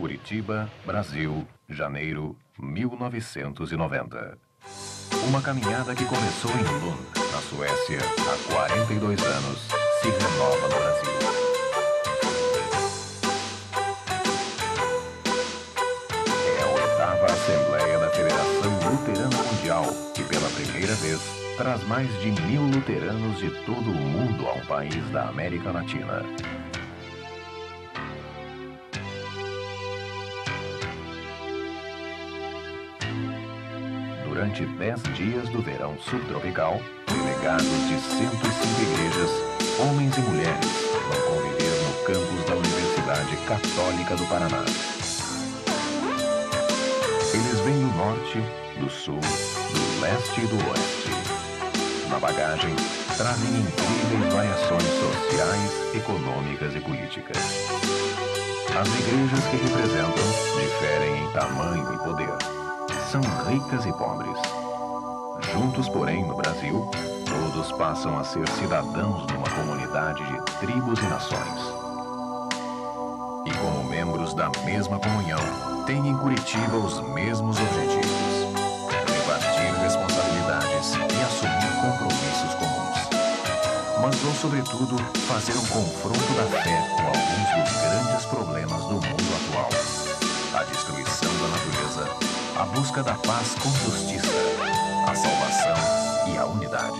Curitiba, Brasil, janeiro 1990. Uma caminhada que começou em Lund, na Suécia, há 42 anos, se renova no Brasil. É a 8ª Assembleia da Federação Luterana Mundial, que pela primeira vez traz mais de 1000 luteranos de todo o mundo a um país da América Latina. Durante 10 dias do verão subtropical, delegados de 105 igrejas, homens e mulheres, vão conviver no campus da Universidade Católica do Paraná. Eles vêm do norte, do sul, do leste e do oeste. Na bagagem, trazem incríveis variações sociais, econômicas e políticas. As igrejas que representam diferem em tamanho e poder. São ricas e pobres. Juntos, porém, no Brasil, todos passam a ser cidadãos de uma comunidade de tribos e nações. E como membros da mesma comunhão, têm em Curitiba os mesmos objetivos: repartir responsabilidades e assumir compromissos comuns. Mas vão, sobretudo, fazer um confronto da fé com alguns dos grandes problemas do mundo atual: a destruição da natureza, a busca da paz com justiça, a salvação e a unidade.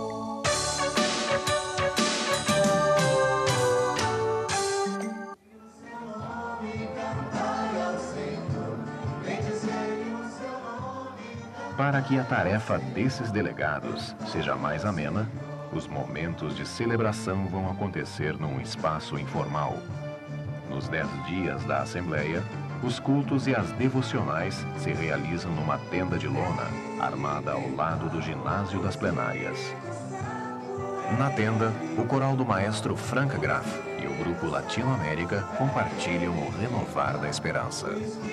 Para que a tarefa desses delegados seja mais amena, os momentos de celebração vão acontecer num espaço informal. Nos 10 dias da Assembleia, os cultos e as devocionais se realizam numa tenda de lona, armada ao lado do ginásio das plenárias. Na tenda, o coral do maestro Franca Graf e o grupo Latinoamérica compartilham o renovar da esperança.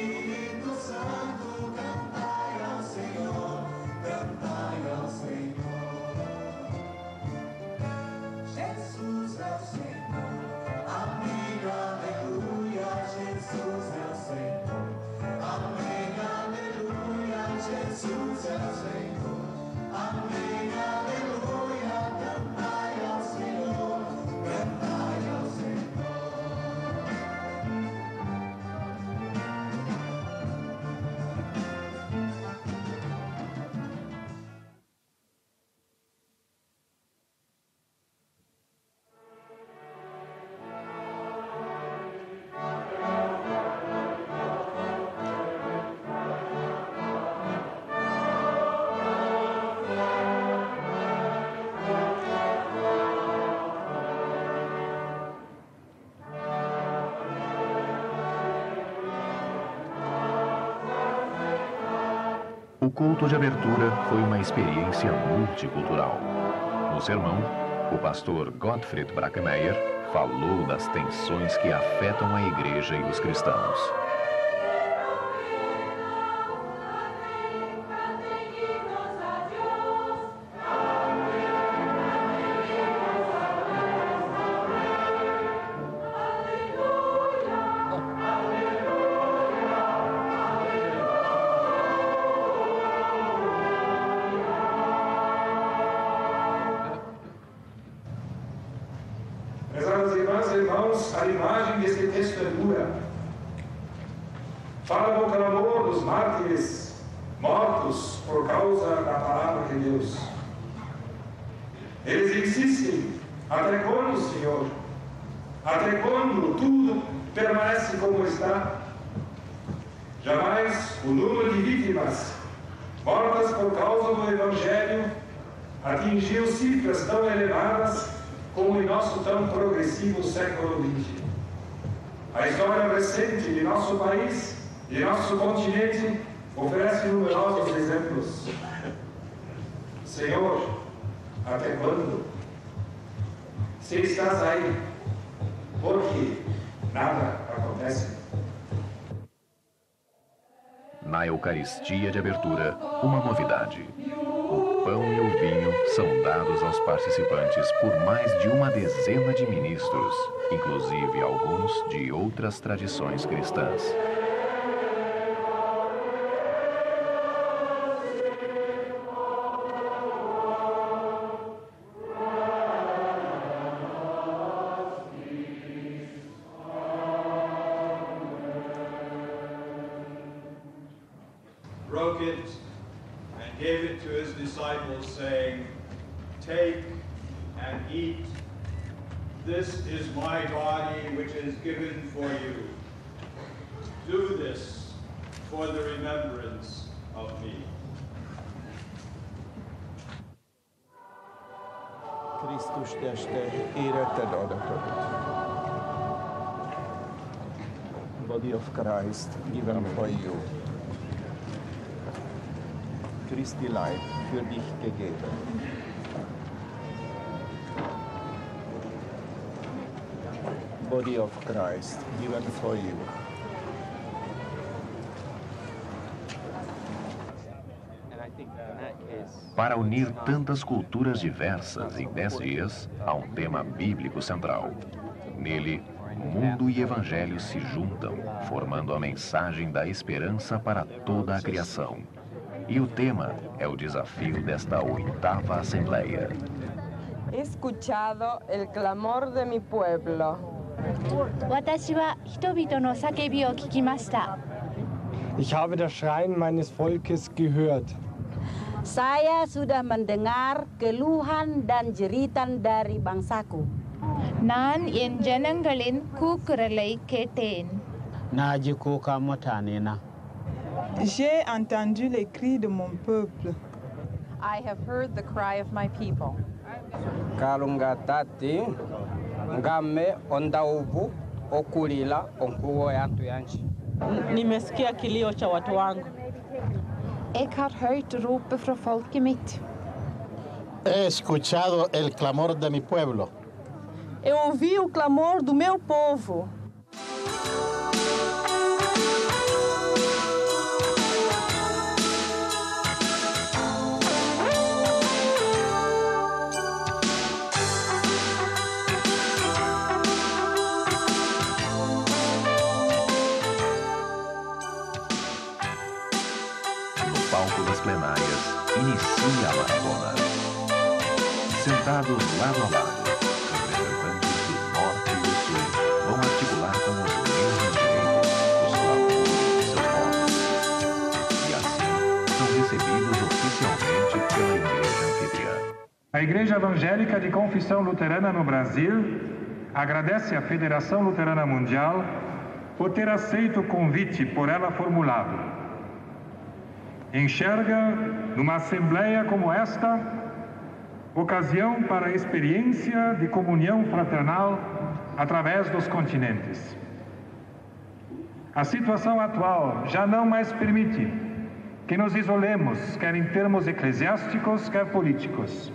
O culto de abertura foi uma experiência multicultural. No sermão, o pastor Gottfried Brackemeyer falou das tensões que afetam a igreja e os cristãos. A imagem deste texto é dura. Fala do clamor dos mártires mortos por causa da palavra de Deus. Eles insistem: até quando, Senhor? Até quando tudo permanece como está? Jamais o número de vítimas mortas por causa do Evangelho atingiu cifras tão elevadas como em nosso tão progressivo século XX. A história recente de nosso país e nosso continente oferece numerosos exemplos. Senhor, até quando? Se estás aí, por que nada acontece? Na Eucaristia de abertura, uma novidade. O pão e o vinho são dados aos participantes por mais de uma dezena de ministros, inclusive alguns de outras tradições cristãs. broke it, and gave it to his disciples, saying, "Take and eat. This is my body, which is given for you. Do this for the remembrance of me." Krisztus teste, éretted adatot. Body of Christ given for you. Christi Leib für dich gegeben. Body of Christ given for you. Para unir tantas culturas diversas em 10 dias, há um tema bíblico central. Nele, mundo e evangelho se juntam, formando a mensagem da esperança para toda a criação. E o tema é o desafio desta 8ª Assembleia. He escuchado el clamor de mi pueblo. 私は人々の叫びを聞きました。 Ich habe das Schreien meines Volkes gehört. Saya sudah mendengar keluhan dan jeritan dari bangsaku. நான் என் ஜனங்களின் கூக்குரலை கேட்டேன். Na ji kuka mutane na. J'ai entendu les cris de mon peuple. I have heard the cry of my people. Kalungatati ngame ondaubu okulila onkuo yantu yanchi. Nimesikia kilio cha watu wangu. Ik har hørt ropet fra folket mitt. He escuchado el clamor de mi pueblo. Eu ouvi o clamor do meu povo. Palco das plenárias, inicia a maratona. Sentados lado a lado, representantes do Norte e do Sul vão articular com os mesmos direitos os clamores de seus povos. E assim são recebidos oficialmente pela Igreja Anfitriã. A Igreja Evangélica de Confissão Luterana no Brasil agradece à Federação Luterana Mundial por ter aceito o convite por ela formulado. Enxerga, numa assembleia como esta, ocasião para a experiência de comunhão fraternal através dos continentes. A situação atual já não mais permite que nos isolemos, quer em termos eclesiásticos, quer políticos.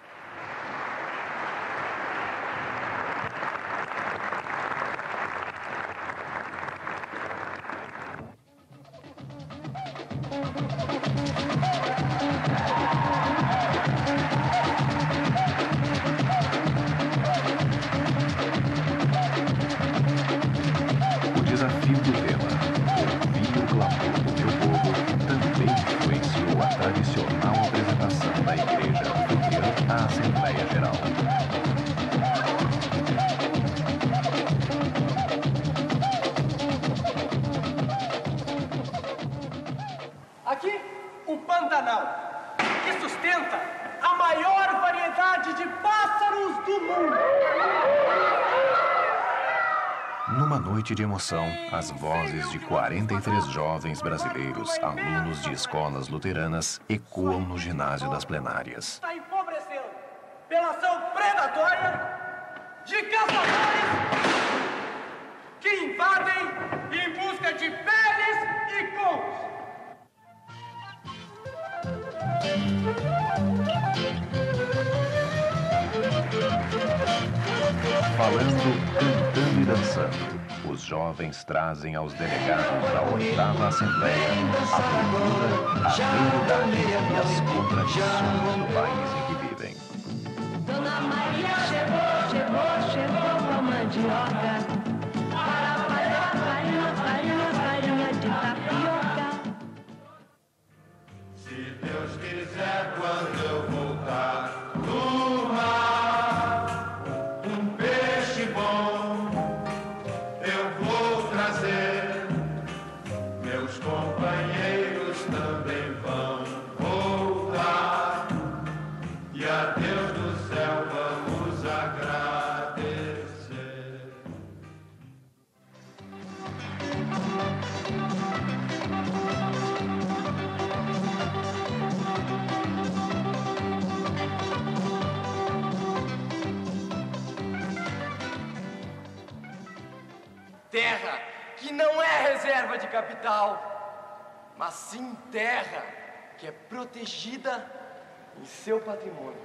Aqui, o Pantanal, que sustenta a maior variedade de pássaros do mundo. Numa noite de emoção, as vozes de 43 jovens brasileiros, alunos de escolas luteranas, ecoam no ginásio das plenárias. Está empobrecendo pela ação predatória de caçadores que invadem em busca de peles e couros. Falando, cantando e dançando, os jovens trazem aos delegados da 8ª Assembleia a cultura, a realidade e as contradições do país em que vivem. Dona Maria chegou com a mandioca para fazer farinha de tapioca. Se Deus quiser, quando eu voltar do mar, um peixe bom eu vou trazer, meus companheiros também reserva de capital, mas sim terra que é protegida em seu patrimônio.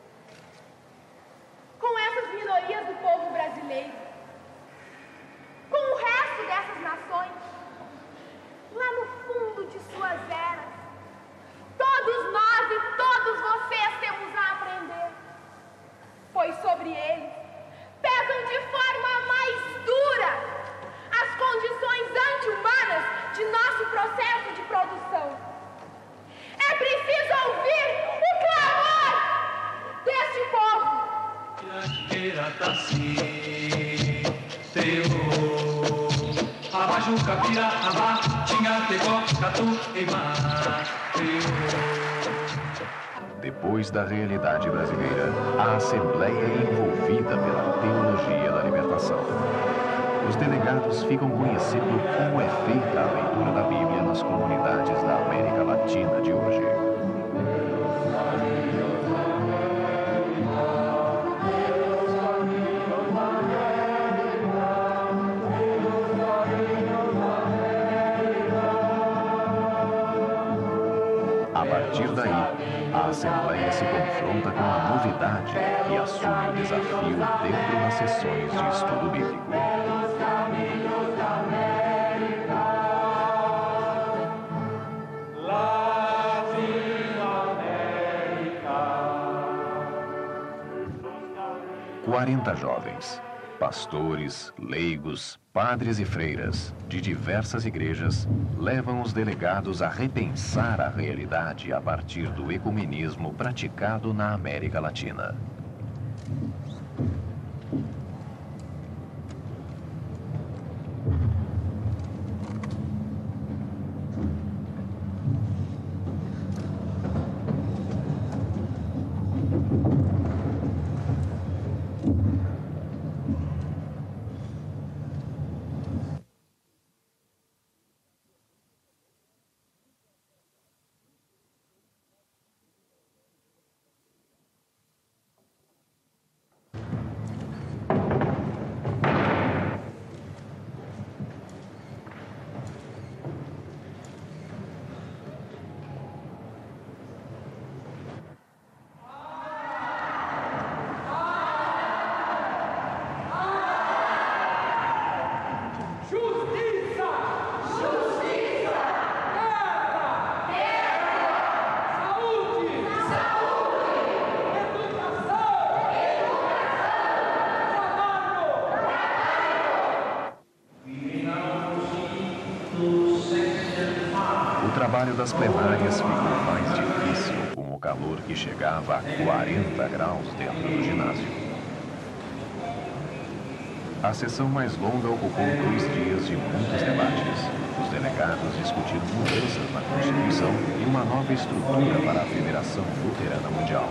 Com essas minorias do povo brasileiro, com o resto dessas nações, lá no fundo de suas eras, todos nós e todos vocês temos a aprender, pois sobre eles pesam de forma mais dura as condições anti-humanas de nosso processo de produção. É preciso ouvir o clamor deste povo. Depois da realidade brasileira, a Assembleia é envolvida pela teologia da libertação. Os delegados ficam conhecendo como é feita a leitura da Bíblia nas comunidades da América Latina de hoje. A partir daí, a Assembleia se confronta com a novidade e assume o desafio dentro das sessões de estudo bíblico. Quarenta jovens, pastores, leigos, padres e freiras de diversas igrejas levam os delegados a repensar a realidade a partir do ecumenismo praticado na América Latina. O trabalho das plenárias ficou mais difícil com o calor que chegava a 40 graus dentro do ginásio. A sessão mais longa ocupou 2 dias de muitos debates. Os delegados discutiram mudanças na Constituição e uma nova estrutura para a Federação Luterana Mundial.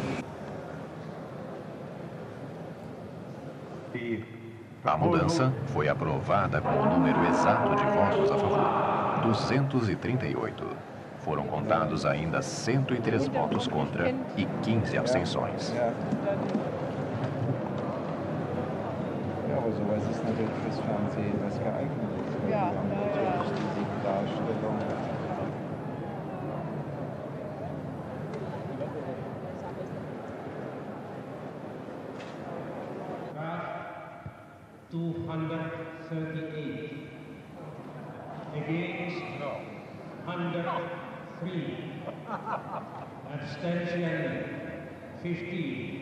A mudança foi aprovada com o número exato de votos a favor, 238. Foram contados ainda 103 votos contra e 15 abstenções. So es ist natürlich fürs Fernsehen was geeignet ist. Ja, Natürlich die Darstellung. Against 103. Abstention 15.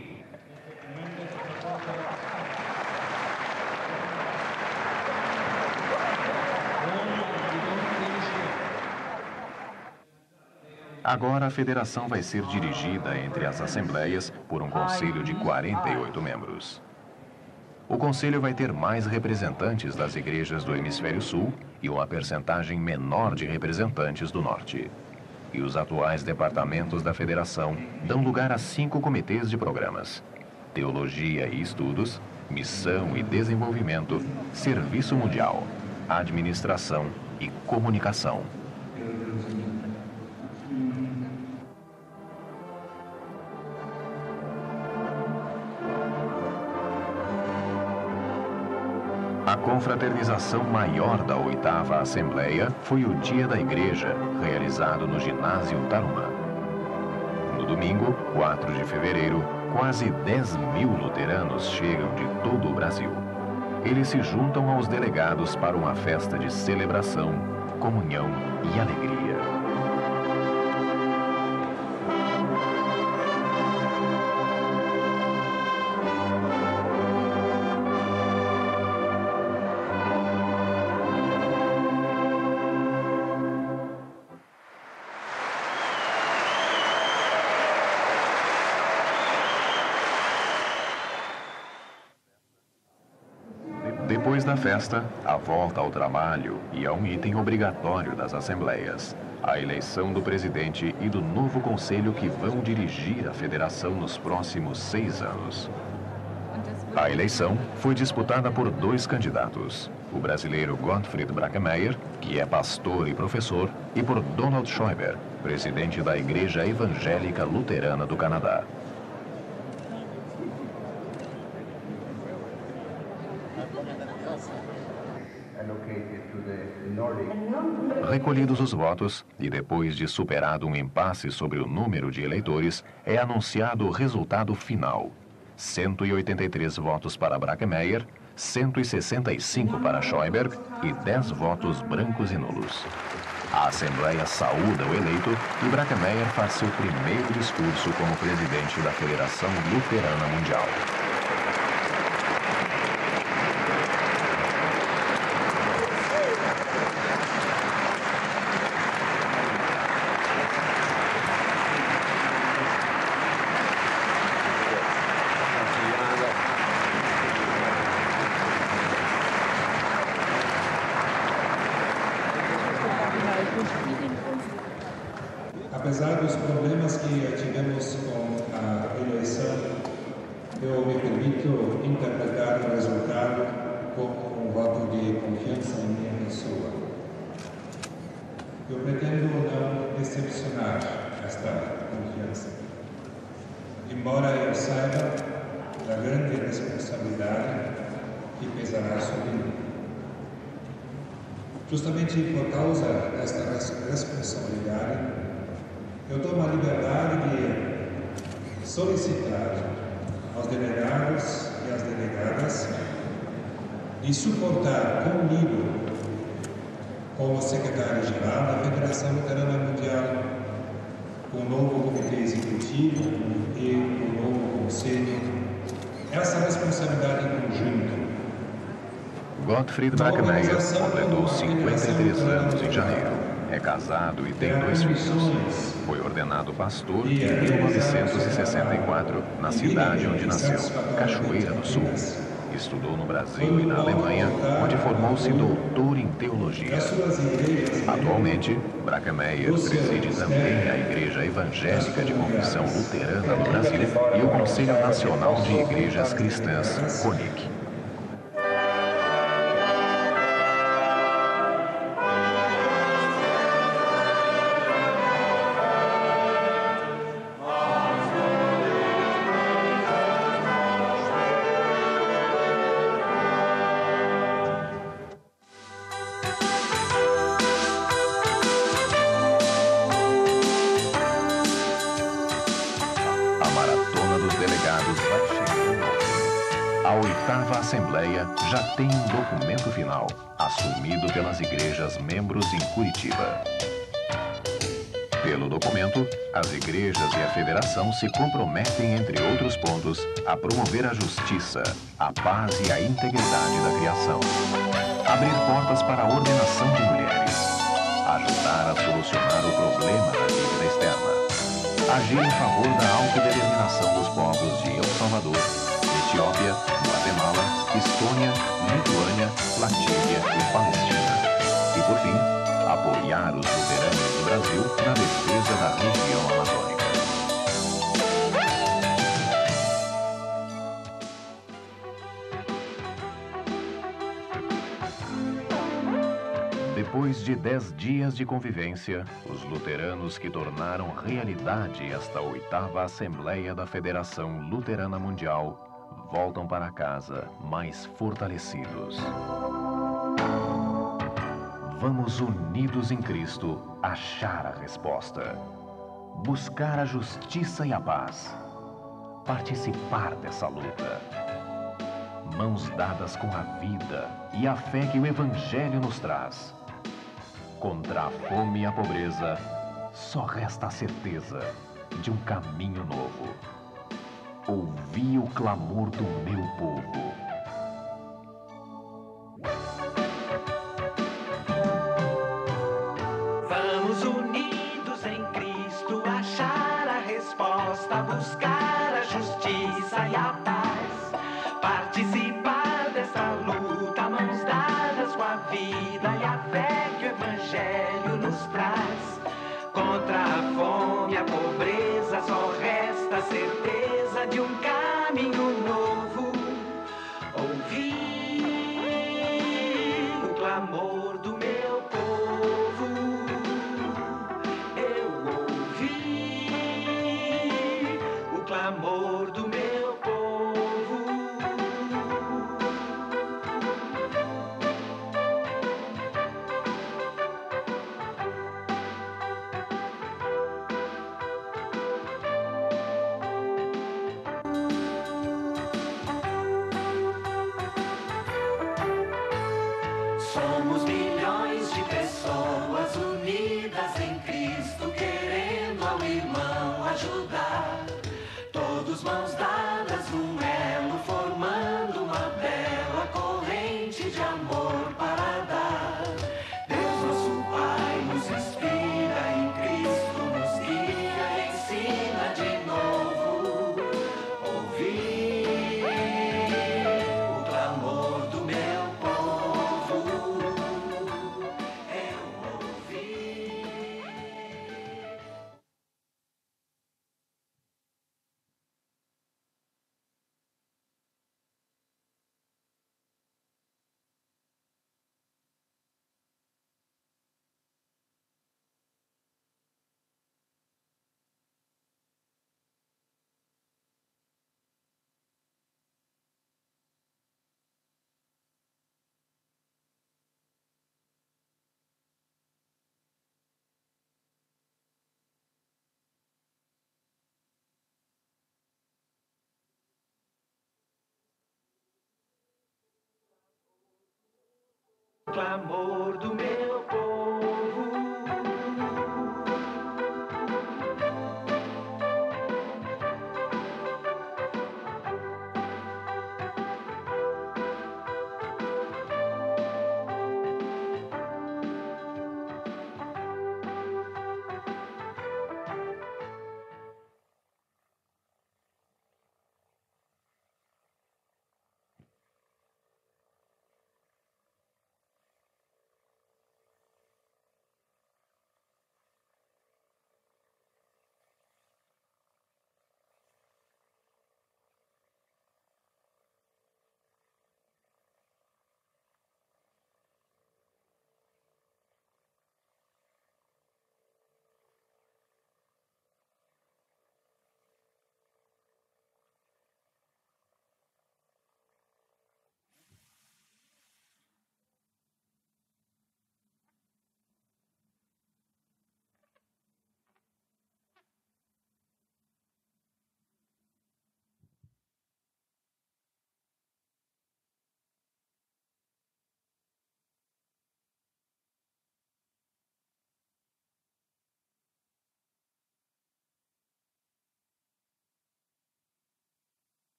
Agora a federação vai ser dirigida entre as assembleias por um conselho de 48 membros. O conselho vai ter mais representantes das igrejas do Hemisfério Sul e uma percentagem menor de representantes do Norte. E os atuais departamentos da federação dão lugar a 5 comitês de programas: Teologia e Estudos, Missão e Desenvolvimento, Serviço Mundial, Administração e Comunicação. A confraternização maior da 8ª Assembleia foi o Dia da Igreja, realizado no Ginásio Tarumã. No domingo, 4 de fevereiro, quase 10.000 luteranos chegam de todo o Brasil. Eles se juntam aos delegados para uma festa de celebração, comunhão e alegria. Depois da festa, a volta ao trabalho e a um item obrigatório das assembleias, a eleição do presidente e do novo conselho que vão dirigir a federação nos próximos 6 anos. A eleição foi disputada por 2 candidatos, o brasileiro Gottfried Brackemeyer, que é pastor e professor, e por Donald Schäuber, presidente da Igreja Evangélica Luterana do Canadá. Recolhidos os votos, e depois de superado um impasse sobre o número de eleitores, é anunciado o resultado final. 183 votos para Brackemeyer, 165 para Schäuber e 10 votos brancos e nulos. A Assembleia saúda o eleito e Brackemeyer faz seu primeiro discurso como presidente da Federação Luterana Mundial. Apesar dos problemas que tivemos com a eleição, eu me permito interpretar o resultado como um voto de confiança em minha pessoa. Eu pretendo não decepcionar esta confiança, embora eu saiba da grande responsabilidade que pesará sobre mim. Justamente por causa desta responsabilidade, eu tomo a liberdade de solicitar aos delegados e às delegadas de suportar comigo, como secretário-geral da Federação Luterana Mundial, o novo comitê executivo e o novo conselho, essa responsabilidade em conjunto. Gottfried Brackemeyer completou 53 anos em janeiro. É casado e tem 2 filhos. Foi ordenado pastor em 1964, na cidade onde nasceu, Cachoeira do Sul. Estudou no Brasil e na Alemanha, onde formou-se doutor em teologia. Atualmente, Brackemeyer preside também a Igreja Evangélica de Confissão Luterana do Brasil e o Conselho Nacional de Igrejas Cristãs, CONIC. A 8ª Assembleia já tem um documento final, assumido pelas igrejas membros em Curitiba. Pelo documento, as igrejas e a federação se comprometem, entre outros pontos, a promover a justiça, a paz e a integridade da criação, abrir portas para a ordenação de mulheres, ajudar a solucionar o problema da dívida externa, agir em favor da autodeterminação dos povos de El Salvador, Etiópia, Guatemala, Estônia, Lituânia, Latínia e Palestina. E, por fim, apoiar os luteranos do Brasil na defesa da região amazônica. Depois de 10 dias de convivência, os luteranos que tornaram realidade esta 8ª Assembleia da Federação Luterana Mundial voltam para casa mais fortalecidos. Vamos unidos em Cristo achar a resposta. Buscar a justiça e a paz. Participar dessa luta. Mãos dadas com a vida e a fé que o Evangelho nos traz. Contra a fome e a pobreza, só resta a certeza de um caminho novo. Ouvi o clamor do meu povo. Vamos unidos em Cristo achar a resposta, buscar a justiça e a paz, participar dessa luta, mãos dadas com a vida e a fé que o Evangelho nos traz. Contra a fome e a pobreza só resta a certeza de um caminho novo. Ouvi o clamor do meu povo. Eu ouvi o clamor do meu povo. Somos milhões de pessoas unidas em Cristo, querendo ao irmão ajudar. Todos mãos dadas num elo, formando uma bela corrente de amor para dar. Deus nosso Pai nos inspira, em Cristo nos guia e ensina de novo. Ouvir o clamor do meu povo. Eu ouvi. Clamor do meu